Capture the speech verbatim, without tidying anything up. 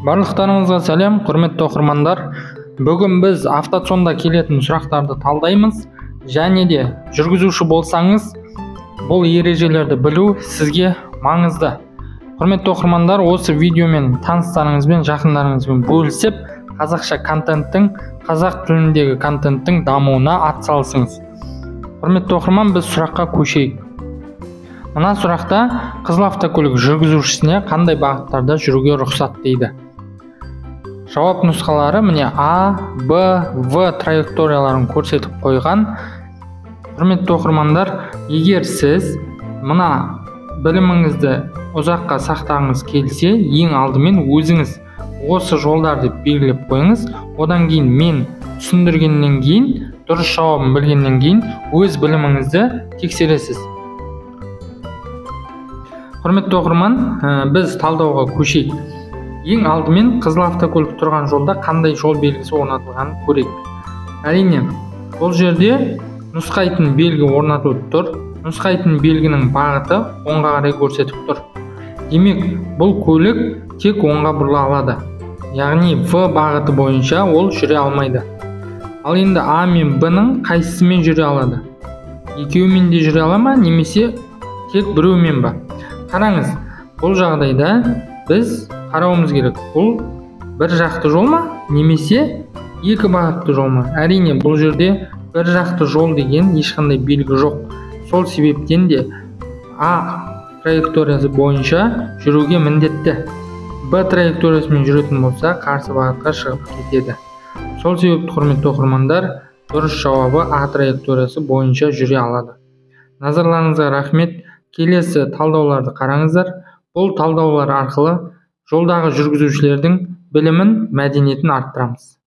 Барлықтарыңызға сәлем, құрметті оқырмандар. Бүгін біз автоцонда келетін сұрақтарды талдаймыз, және де жүргізуші болсаңыз, бұл ережелерді білу сізге маңызды. Құрметті оқырмандар, осы видеомен таныстарыңызбен, жақындарыңызбен бөлісіп, қазақша контенттің, қазақ тіліндегі контенттің дамуына атсалысыңыз. Құрметті оқырман, біз сұраққа көшейік. Мына сұрақта қызыл автокөлік жүргізушісіне қандай бағыттарда жүруге рұқсат дейді. Жауап нұсқалары міне А, Б, В траекторияларын көрсетіп қойған. Құрметті оқырмандар, егер сіз мына біліміңізді ұзаққа сақтағыңыз келсе, ең алдымен өзіңіз осы жолдарды белгілеп қойыңыз. Одан кейін мен түсіндіргеннен кейін, дұрыс жауабын білгеннен кейін өз біліміңізді тексересіз. Құрметті оқырман, біз талдауға көшейік. Ең алдымен қызыл автокөлік тұрған жолда қандай жол белгісі орнатылғанын көрейік. Әрине, бұл жерде нұсқайтын белгі орнатылып тұр. Нұсқайтын белгінің бағыты оңға қарай көрсетіп тұр. Демек, бұл көлік тек оңға бұрыла алады. Яғни В бағыты бойынша ол жүре алмайды. Ал енді А мен Б-ның қайсысымен жүре алады? Екеуімен де жүре ала ма, немесе тек біреумен ба? Қараңыз, бұл жағдайда біз қарауымыз керек. Бұл бір жақты жол ма, немесе екі бағытты жол ма? Әрине, бұл жерде бір жақты жол деген ешқандай белгі жоқ. Сол себептен де А траекториясы бойынша жүруге міндетті. Б траекториясымен жүретін болса, қарсы бағытқа шығып кетеді. Сол себепті, құрметті оқырмандар, дұрыс жауабы А траекториясы бойынша жүре алады. Назарларыңызға рахмет. Келесі талдауларды қараңыздар. Бұл талдаулар арқылы жолдағы жүргізушілердің білімін, мәдениетін арттырамыз.